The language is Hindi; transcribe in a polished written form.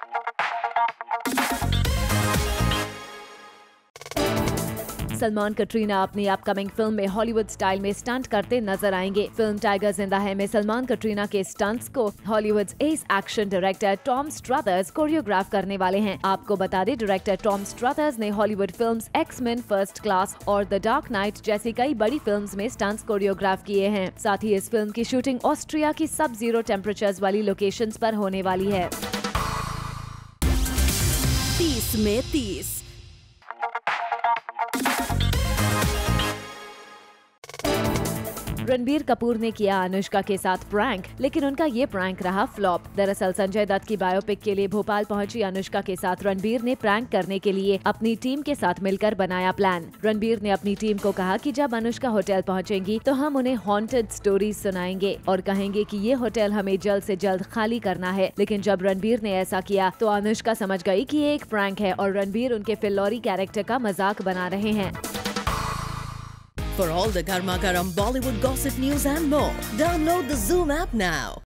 सलमान कटरीना अपनी अपकमिंग फिल्म में हॉलीवुड स्टाइल में स्टंट करते नजर आएंगे। फिल्म टाइगर जिंदा है में सलमान कटरीना के स्टंट्स को हॉलीवुड एस action director Tom Struthers choreograph करने वाले हैं। आपको बता दें, डायरेक्टर टॉम स्ट्रथर्स ने Hollywood films X-Men first class और द डार्क नाइट जैसी कई बड़ी फिल्म्स में स्टंट्स कोरियोग्राफ किए हैं। साथ ही इस फिल्म की शूटिंग ऑस्ट्रिया की सब जीरो टेम्परेचर्स वाली लोकेशंस पर होने वाली है। 30 में 30। रणबीर कपूर ने किया अनुष्का के साथ प्रैंक, लेकिन उनका ये प्रैंक रहा फ्लॉप। दरअसल संजय दत्त की बायोपिक के लिए भोपाल पहुंची अनुष्का के साथ रणबीर ने प्रैंक करने के लिए अपनी टीम के साथ मिलकर बनाया प्लान। रणबीर ने अपनी टीम को कहा कि जब अनुष्का होटल पहुंचेंगी तो हम उन्हें हॉन्टेड स्टोरीज सुनाएंगे और कहेंगे कि ये होटल हमें जल्द से जल्द खाली करना है। लेकिन जब रणबीर ने ऐसा किया तो अनुष्का समझ गई कि ये एक प्रैंक है और रणबीर उनके फिल्लौरी कैरेक्टर का मजाक बना रहे हैं। For all the Garma Garam Bollywood gossip news and more, download the Zoom app now.